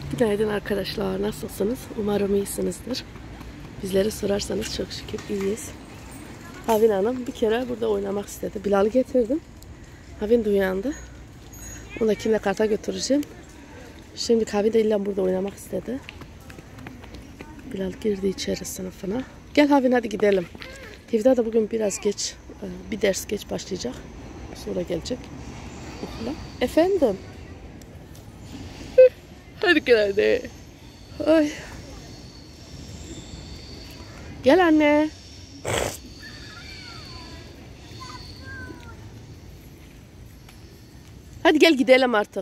Günaydın arkadaşlar, nasılsınız? Umarım iyisinizdir. Bizleri sorarsanız çok şükür iyiyiz. Havin Hanım bir kere burada oynamak istedi. Bilal'ı getirdim. Havin de uyandı. Onu da kimle karta götüreceğim. Şimdi Havin de illa burada oynamak istedi. Bilal girdi içeri sınıfına. Gel Havin, hadi gidelim. Hivda da bugün biraz geç, bir ders geç başlayacak. Sonra gelecek okula. Efendim? Hadi gel hadi. Ay. Gel anne. Hadi gel gidelim artık.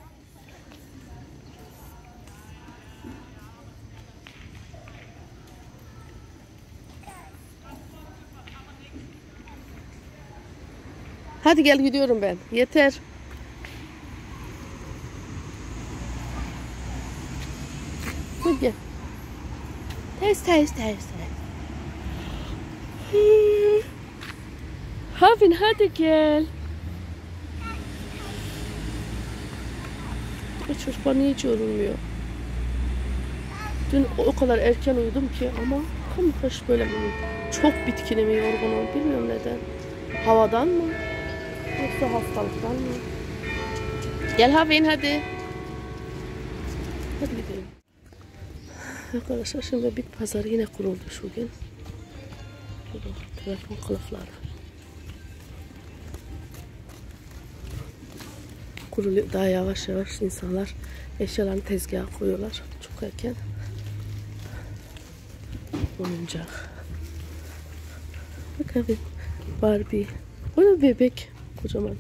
Hadi gel, gidiyorum ben. Yeter. Hadi gel. Tez. Havin hadi gel. Çocuk bana hiç yorulmuyor. Dün o kadar erken uyudum ki ama kış böyle mi? Çok bitkinim, yorgunum. Bilmiyorum neden. Havadan mı? Yoksa hastalıktan mı? Gel Havin hadi. Hadi gidelim. Arkadaşlar şimdi bit pazarı yine kuruldu şu gün. Telefon kılıfları. Kuruluyor. Daha yavaş yavaş insanlar eşyalarını tezgaha koyuyorlar. Çok erken. Oyuncak. Bak abi. Barbie. O da bebek. Kocaman.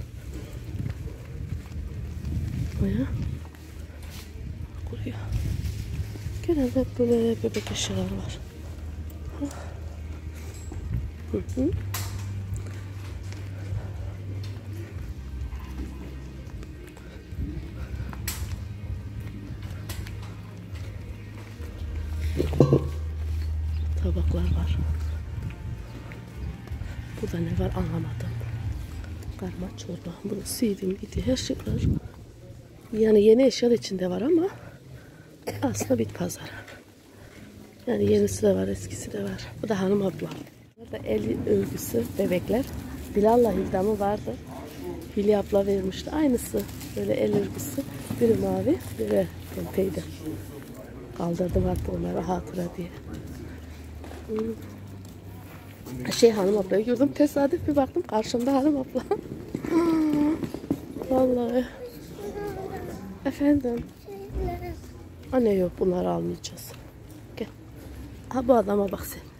Baya. Kuruyor. Genelde böyle bebek eşyalar var. Hı. Tabaklar var. Burada ne var anlamadım. Karma çorba. Burada CD, her şey var. Yani yeni eşya da içinde var ama aslında bit pazarı. Yani yenisi de var, eskisi de var. Bu da hanım abla. Burada el örgüsü, bebekler. Bilal'la Hildam'ı vardı. Hülya abla vermişti. Aynısı. Böyle el örgüsü. Biri mavi, biri pembeydi. Kaldırdım artık onları hatıra diye. Hanım ablayı gördüm. Tesadüf bir baktım. Karşımda hanım abla. Vallahi. Efendim. Anne yok, bunları almayacağız. Gel. Ha, bu adama bak sen.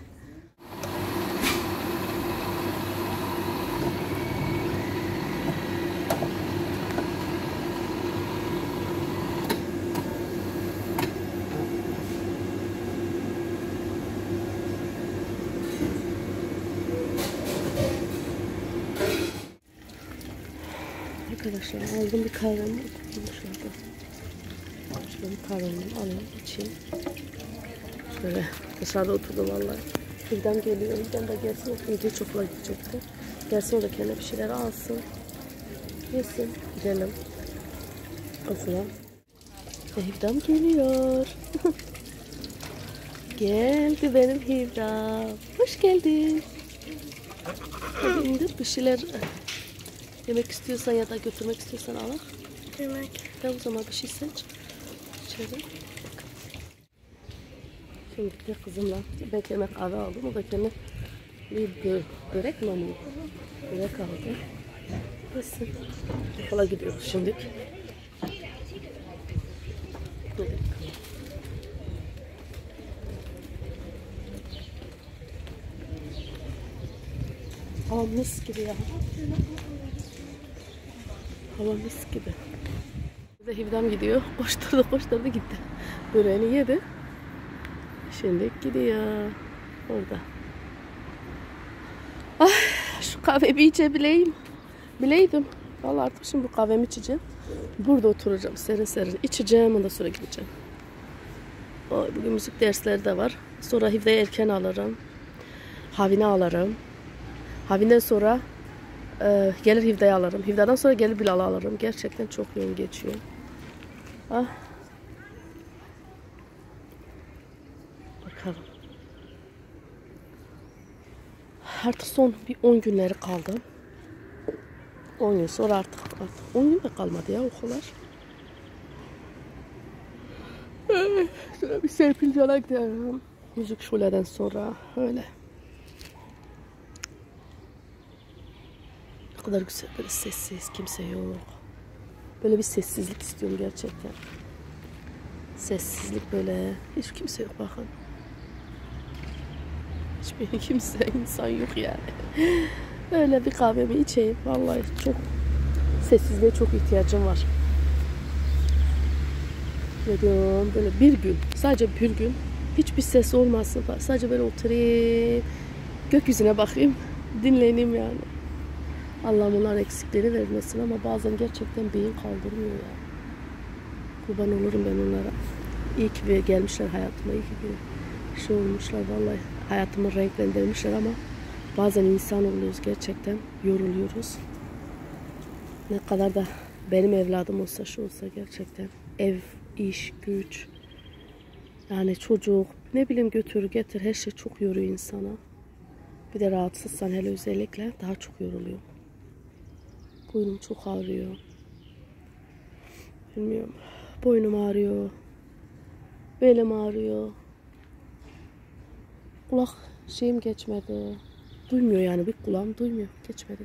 Arkadaşlar aldım bir kahvemi. Şöyle bir kahvemi alayım, içeyim. Şöyle dışarıda oturdum vallahi. Hivdam geliyor. Hivdam da gelsin. Okuyunca çok okula gidecekti. Gelsin, o da kendine bir şeyler alsın. Yesin. Gidelim okula. Hivdam geliyor. Geldi benim Hivdam. Hoş geldin. Hadi indir bir şeyler. Yemek istiyorsan ya da götürmek istiyorsan al. Yemek. Ben o zaman bir şey seç. İçeri. Şimdi de kızımla ben kendime kahve aldım. O da kendine bir börek mi alıyor? Börek aldı. Nasıl? Okula gidiyoruz şimdi. Hava mis gibi ya. Hava mis gibi. Burada Hivdam gidiyor. Koşturdu gitti. Böreğini yedi. Şimdi gidiyor. Orada. Ay, şu kahve bir içebileyim. Bileydim. Vallahi artık şimdi bu kahvemi içeceğim. Burada oturacağım. Serin içeceğim. Ondan sonra gideceğim. Bugün müzik dersleri de var. Sonra Hivda'yı erken alırım. Havin'i alırım. Havin'den sonra gelir Hivda'yı alırım. Hivda'dan sonra gelir Bilal'ı alırım. Gerçekten çok yoğun geçiyor. Ah. bakalım. Artık son bir 10 günleri kaldı. 10 gün sonra artık 10 gün de kalmadı ya okullar. Şöyle bir Serpil Can'a gidelim. Müzik şöleden sonra öyle. Ne kadar güzel, böyle sessiz, kimse yok. Böyle bir sessizlik istiyorum gerçekten. Sessizlik böyle. Hiç kimse yok bakın. Hiçbir kimse, insan yok yani. Öyle bir kahvemi içeyim. Vallahi çok sessizliğe çok ihtiyacım var. Ne diyorum, böyle bir gün, sadece bir gün hiçbir ses olmasın. Sadece böyle oturayım, gökyüzüne bakayım, dinleneyim yani. Allah'ım onların eksikleri vermesin ama bazen gerçekten beyin kaldırmıyor ya. Kurban olurum ben onlara. İyi ki gelmişler hayatıma, iyi ki bir şey olmuşlar vallahi. Hayatımı renklendirmişler ama bazen insan oluyoruz gerçekten, yoruluyoruz. Ne kadar da benim evladım olsa, şu olsa gerçekten ev, iş, güç, yani çocuk, ne bileyim götür getir, her şey çok yoruyor insana. Bir de rahatsızsan hele özellikle daha çok yoruluyor. Boynum çok ağrıyor. Bilmiyorum. Boynum ağrıyor. Belim ağrıyor. Kulak şeyim geçmedi. Duymuyor yani, bir kulağım duymuyor. Geçmedi.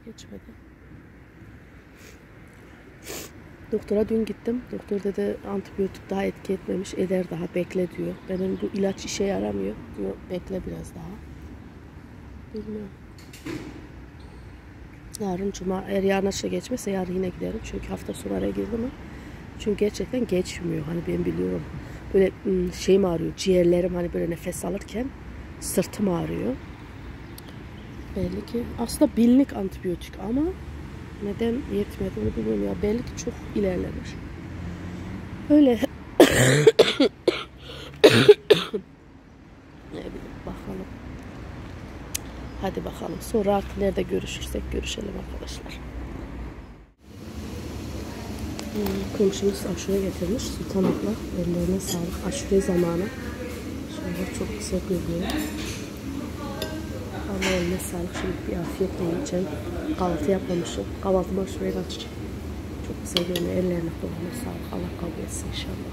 Doktora dün gittim. Doktor dedi antibiyotik daha etki etmemiş. Eder daha, bekle diyor. Benim bu ilaç işe yaramıyor diyor. Bekle biraz daha. Bilmiyorum. Yarın cuma, eğer yarın aşağı geçmezse yarın yine giderim. Çünkü hafta sonu araya girdi mi? Çünkü gerçekten geçmiyor. Hani ben biliyorum. Böyle şeyim ağrıyor. Ciğerlerim hani böyle nefes alırken sırtım ağrıyor. Belli ki aslında bilinlik antibiyotik ama neden yetmedi onu bilmiyorum ya. Belli ki çok ilerlemiş. Öyle. Ne bileyim, bakalım. Hadi bakalım. Sonra artık nerede görüşürsek görüşelim arkadaşlar. Komşumuz aşure getirmiş. Sultan abla. Ellerine sağlık. Aşure zamanı. Şöyle çok güzel görünüyor. Allah eline sağlık. Şimdi bir afiyetle yiyeceğim. Kahvaltı yapmamışım. Kahvaltımı aşureyle açacağım. Çok güzel görünüyor. Ellerine koluna sağlık. Allah kabul etsin inşallah.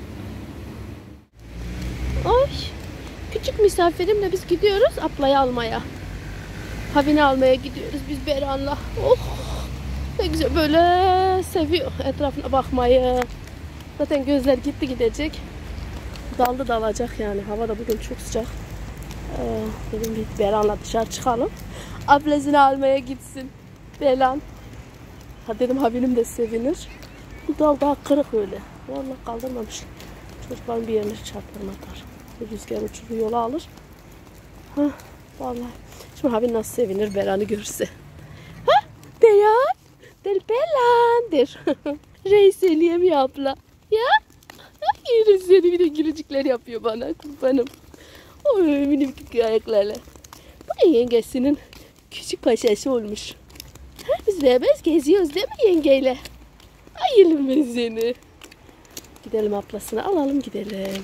Ay. Küçük misafirimle biz gidiyoruz ablayı almaya. Havini almaya gidiyoruz biz Beran'la. Oh. Ne güzel, böyle seviyor etrafına bakmayı. Zaten gözler gitti gidecek. Daldı dalacak yani. Hava da bugün çok sıcak. Dedim bir Beran'la dışarı çıkalım. Ablasını almaya gitsin. Beran. Ha dedim haberim de sevinir. Bu dal daha kırık öyle. Vallahi kaldırmamış. Çocukların bir yerine çarptırma atar. Rüzgar uçurur, yola alır. Hah, vallahi. Şimdi haberim nasıl sevinir Beran'ı görürse. Ha? Beyan. Del Belan der. Reis eliyemiyor abla. Ya? Yürü seni, bir de gülücükler yapıyor bana kurbanım. Oy minik ayaklarla. Bu yengesinin küçük paşası olmuş. Ha, biz beraber geziyoruz değil mi yengeyle? Ay yerim ben seni. Gidelim ablasını alalım gidelim.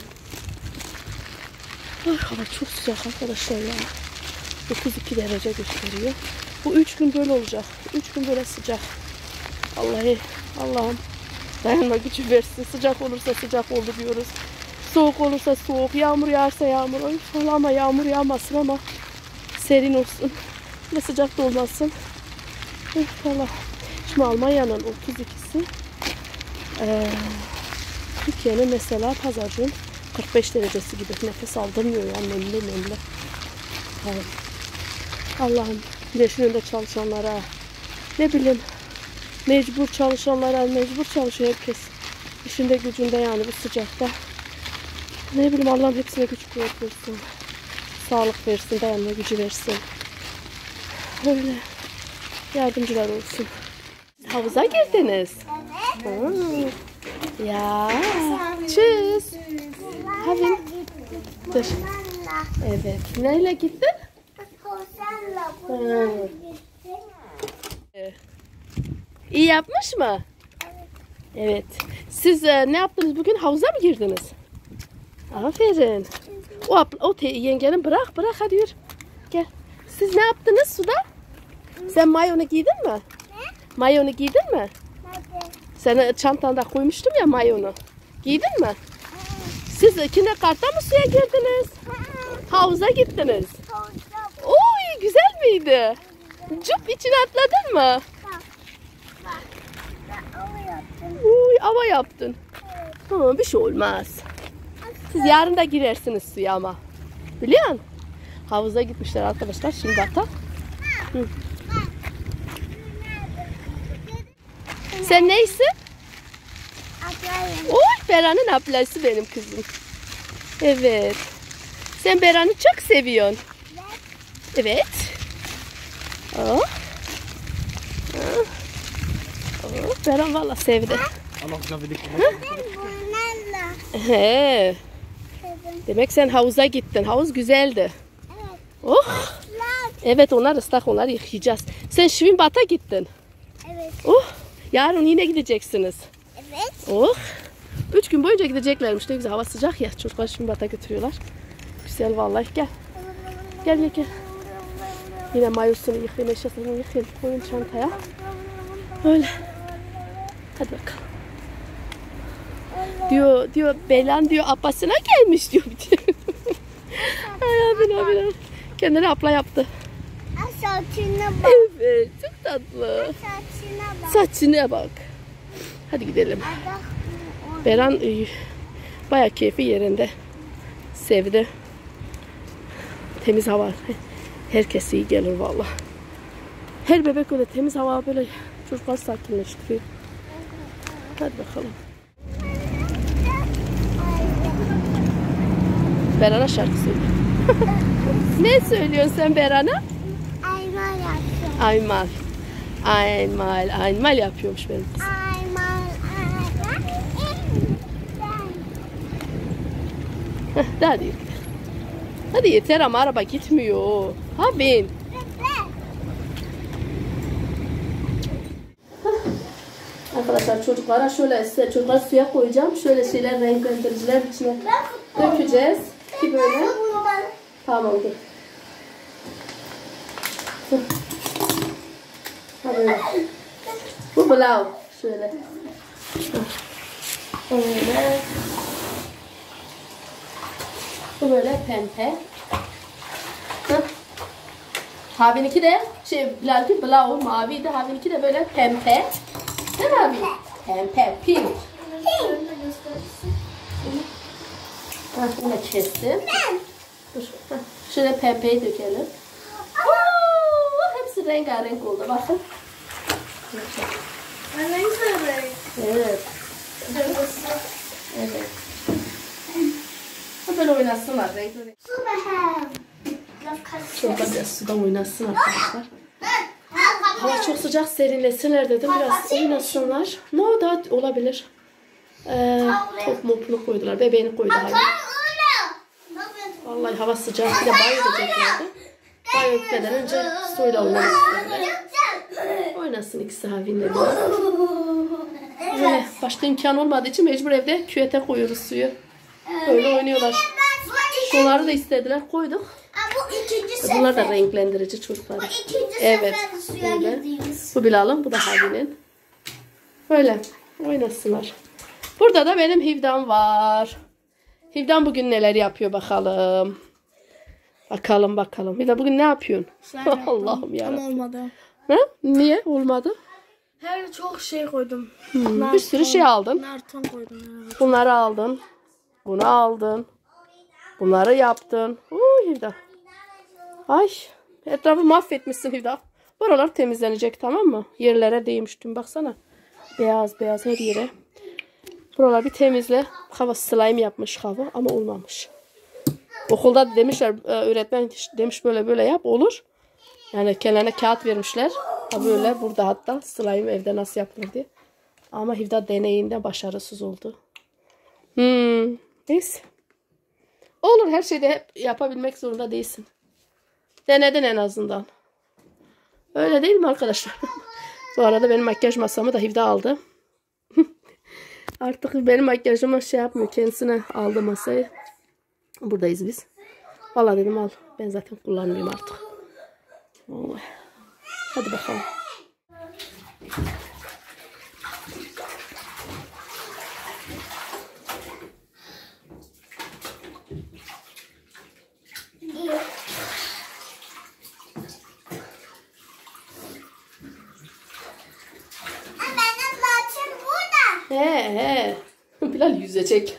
Ay, hava çok sıcak arkadaşlar ya. 9-2 derece gösteriyor. Bu 3 gün böyle olacak. 3 gün böyle sıcak. Vallahi Allah'ım dayanma gücü versin. Sıcak olursa sıcak oldu diyoruz. Soğuk olursa soğuk. Yağmur yağarsa yağmur. Ama yağmur yağmasın ama serin olsun. Ve sıcak da olmasın. Allah. Şimdi Almanya'nın 32'si. Türkiye'nin mesela pazarcığın 45 derecesi gibi. Nefes aldırmıyor ya. Nemli. Evet. Allah'ım güneşin önünde çalışanlara, ne bileyim mecbur çalışanlara, mecbur çalışıyor herkes. İşinde gücünde yani bu sıcakta. Ne bileyim Allah'ım hepsine güç kuvvet versin. Sağlık versin, dayanma gücü versin. Öyle yardımcılar olsun. Havuza girdiniz. Evet. Ya. Tschüss. Havin. Dur. Evet. Neyle gittin? İyi yapmış mı? Evet. Siz ne yaptınız bugün? Havuza mı girdiniz? Aferin. Yengenin bırak hadi yürü. Gel. Siz ne yaptınız suda? Sen mayonu giydin mi? Mayonu giydin mi? Sen çantanda koymuştum ya mayonu. Giydin mi? Siz kindergarten'da mı suya girdiniz? Havuza gittiniz. Oy güzel miydi? Cüp içine atladın mı? Uy ava yaptın. Ha, bir şey olmaz. Siz yarın da girersiniz suya ama. Biliyor musun? Havuza gitmişler arkadaşlar. Şimdi bata. Sen neysin? Oy Beran'ın ablası benim kızım. Evet. Sen Beran'ı çok seviyorsun. Evet. Oh. Oh, Beran valla sevdi. He. Demek sen havuza gittin. Havuz güzeldi. Oh. Evet onlar ıslak, onları yıkayacağız. Sen Schwimmbad'a gittin. Evet. Oh. Yarın yine gideceksiniz. Evet. Oh. 3 gün boyunca gideceklermiş. Ne güzel, hava sıcak ya. Çocuklar Schwimmbad'a götürüyorlar. Güzel vallahi. Gel. Gel. Yine mayosunu yıkayın, eşyasını yıkayın. Koyun çantaya. Öyle. Hadi bakalım. Diyor Belan diyor ablasına gelmiş diyor. Ay abi. Kendine abla yaptı. Saçına bak. Evet çok tatlı. Saçına bak. Saçına bak. Hadi gidelim. Beran bayağı keyfi yerinde. Sevdi. Temiz hava. Herkes iyi gelir valla. Her bebek öyle temiz hava böyle çocuklar sakinleştiriyor. Hadi bakalım. Beran'a şarkı söyle. Ne söylüyorsun sen Beran'a? Aymal yapıyor. Aymal yapıyormuş benim kızım. Hadi yeter. Hadi yeter ama araba gitmiyor. Ha bin. Arkadaşlar çocuklara şöyle çocuklar suya koyacağım. Şöyle şeyler renklendiriciler içine dökeceğiz. Ki böyle. Tamam dur. Ha böyle. Bu blau. Şöyle. Öyle. Bu böyle pembe. Havin'inki de Bilal'inki blau maviydi. Havin'inki de böyle pembe. Değil mi abi? Pembe, pink. Yine kestim. Dur. Şöyle pembeyi dökelim. Hepsi rengarenk oldu. Bakın. Evet. Evet. Böyle oynasınlar renkli. Şöyle suda oynasın arkadaşlar. Hava çok sıcak, serinlesinler dedim. Biraz oynasınlar. Ne da olabilir. Top mopunu koydular. Bebeğini koydu. Vallahi hava sıcak. Bir de banyo edeceklerdi. Banyo etmeden önce suyla oynamak istediler. Oynasın ikisi Havin'le. Böyle başka imkan olmadığı için mecbur evde küvete koyuyoruz suyu. Böyle oynuyorlar. Şunları da istediler, koyduk. Bunlar da renklendirici çocuklar. Evet. Öyle. Bu Bilal'ın, bu da Havin'in. Böyle oynasınlar. Burada da benim Hivdan var. Hivdan bugün neler yapıyor bakalım. Bakalım. Hivdan bugün ne yapıyorsun? Allah'ım ya. Ama olmadı. Ha? Niye olmadı? Her çok şey koydum. Bir sürü şey aldın. Narton koydum. Yani. Bunları aldın. Bunu aldın. Bunları yaptın. Hivdan. Ay. Etrafı mahvetmişsin Hivdan. Buralar temizlenecek, tamam mı? Yerlere değmiştim baksana. Beyaz her yere. Buralar bir temizle. Hava slime yapmış hava ama olmamış. Okulda demişler, öğretmen demiş böyle yap, olur. Yani kenarına kağıt vermişler. Böyle burada hatta slime evde nasıl yapılır diye. Ama Hivda deneyinde başarısız oldu. Neyse. Olur, her şeyde hep yapabilmek zorunda değilsin. Denedin en azından. Öyle değil mi arkadaşlar? Bu arada benim makyaj masamı da Hivda aldı. Artık benim makyajıma şey yapmıyor. Kendisine aldı masayı. Buradayız biz. Vallahi dedim al. Ben zaten kullanmıyorum artık. Vallahi. Hadi bakalım. Benim laçım burada. He. Bilal yüzecek.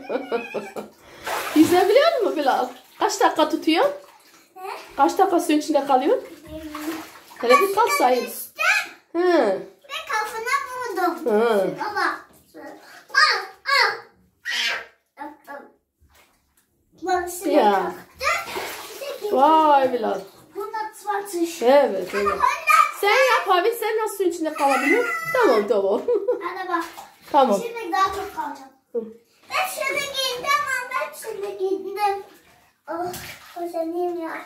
Yüzebiliyor musun Bilal? Kaç dakika tutuyor? Kaç dakika suyun içinde kalıyor? Hele bir kalk sayayım. Hı. Ve kafana vurdum. Hı. Baba. Al al. Yaptım. Bak şimdi Ya. kalktı. Vay Bilal. 120. Evet. Evet. Sen yap abi. Sen nasıl suyun içinde kalabiliyorsun? Tamam tamam. Hadi bak. Tamam. Şimdi daha çok kalacağım. Hı. Ben şimdi giydim ama ben şimdi giydim. Oh, özeneyim ya.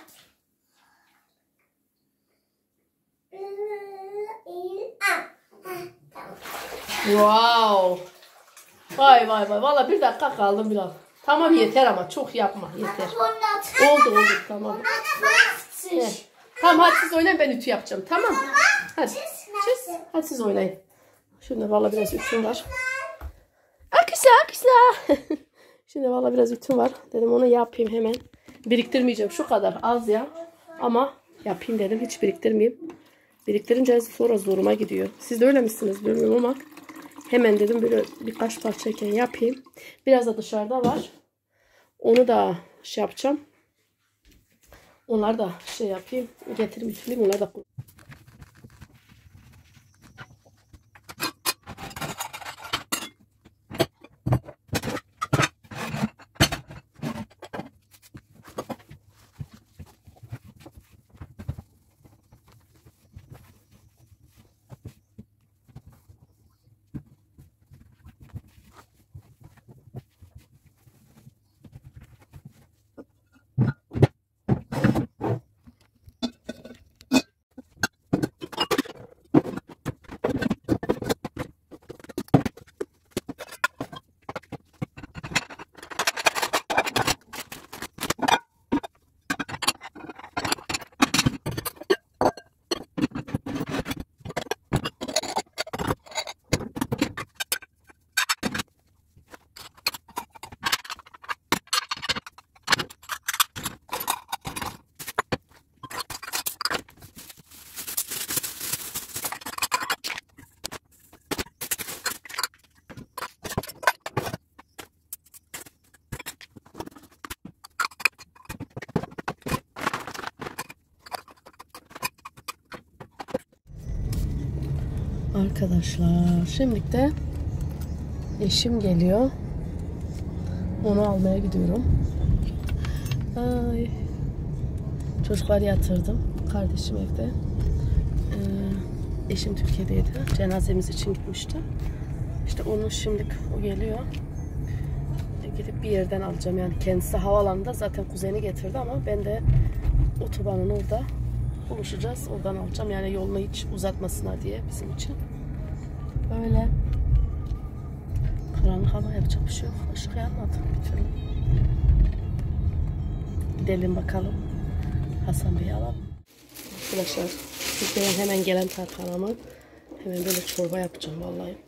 Wow. Vay vay vay. Valla bir dakika kaldım Bilal. Tamam yeter ama çok yapma. Yeter. Oldu tamam. Evet. Tamam hadi siz oynayın ben ütü yapacağım. Tamam. Hadi. Çiz. Hadi siz oynayın. Şimdi valla biraz ütüm var. Akışla akışla. Şimdi valla biraz ütüm var. Dedim onu yapayım hemen. Biriktirmeyeceğim. Şu kadar az ya. Ama yapayım dedim. Hiç biriktirmeyeyim. Biriktirince sonra zoruma gidiyor. Siz de öyle misiniz bilmiyorum ama hemen dedim böyle birkaç parçayken yapayım. Biraz da dışarıda var. Onu da şey yapacağım. Onları da şey yapayım. Getireyim ütüleyeyim. Onları da arkadaşlar. Şimdi de eşim geliyor. Onu almaya gidiyorum. Ay. Çocukları yatırdım. Kardeşim evde. Eşim Türkiye'deydi. Cenazemiz için gitmişti. İşte onun şimdilik o geliyor. Gidip bir yerden alacağım. Yani kendisi havaalanında zaten kuzeni getirdi ama ben de otobanın orada buluşacağız. Oradan alacağım. Yani yolunu hiç uzatmasınlar diye bizim için. Böyle karanlık hava yapacak bir şey yok. Işık yanmadı bir türlü. Gidelim bakalım. Hasan Bey'i alalım. Arkadaşlar Türkiye'den hemen gelen tarhanamı hemen böyle çorba yapacağım vallahi.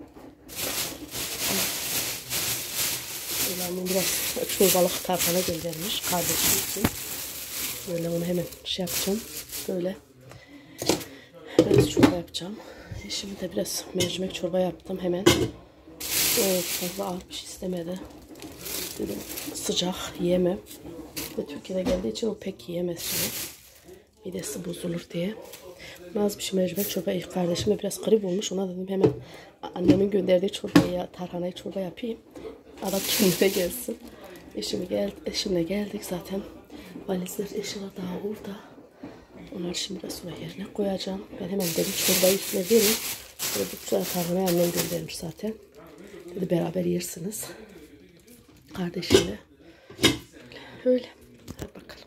Ulanım biraz çorbalık tarhana göndermiş kardeşim için. Böyle onu hemen şey yapacağım. Böyle biraz çorba yapacağım. Şimdi de biraz mercimek çorba yaptım hemen. Fazla ağır bir şey istemedi. Dedim sıcak yiyemem. Ve Türkiye'de geldiği için o pek yiyemez şimdi. Midesi bozulur diye. Az bir şey mercimek çorba ilk kardeşime biraz garip olmuş. Ona dedim hemen annemin gönderdiği çorbayı, tarhanayı çorba yapayım. Adam kendine gelsin. Eşimle geldik zaten. Valizler eşyalar daha orada. Onları şimdi biraz sonra yerine koyacağım. Ben hemen dedim çorbayı üstüne vereyim. Böyle bir tarhanayı annem göndermiş zaten. Dedi beraber yersiniz. Kardeşimle. Öyle. Hadi bakalım.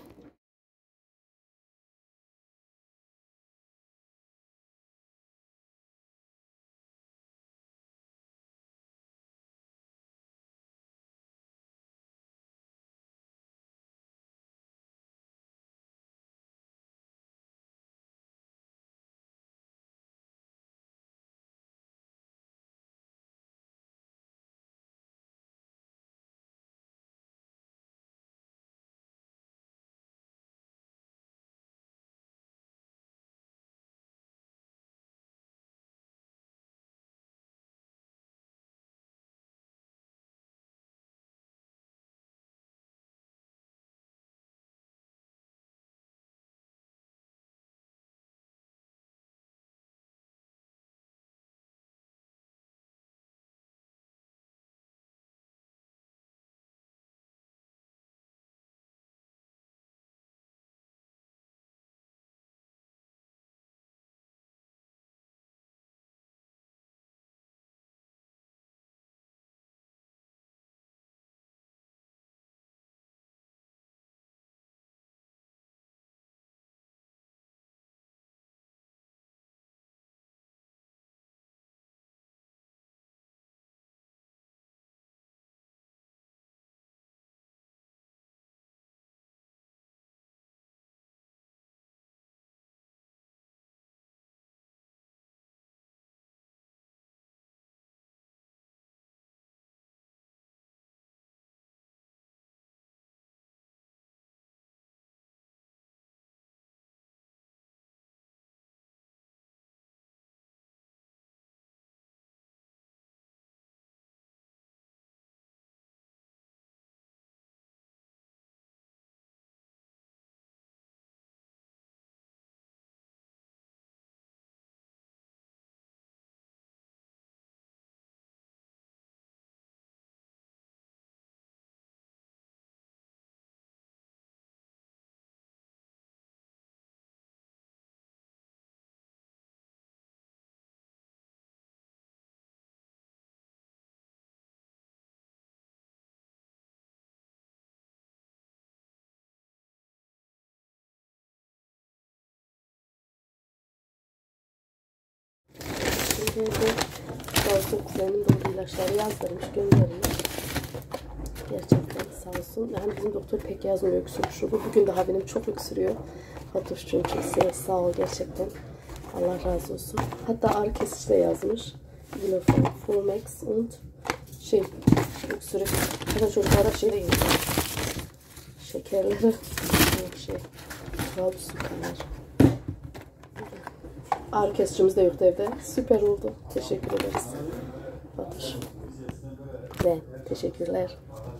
geldi. Sağ olsun kuzenim de o ilaçları yazdırmış, göndermiş. Gerçekten sağ olsun. Yani bizim doktor pek yazmıyor öksürüşü. Bugün daha benim çok öksürüyor. Fatoş'cum çok sağ ol gerçekten. Allah razı olsun. Hatta ağrı kesici de yazmış. Glofon, Formex und öksürük. Hatta çocuklara şey de yiyor. Şekerleri. Trabzonlar. Ağrı kesicimiz de yoktu evde. Süper oldu. Teşekkür ederiz. Fatoş. Ve teşekkürler.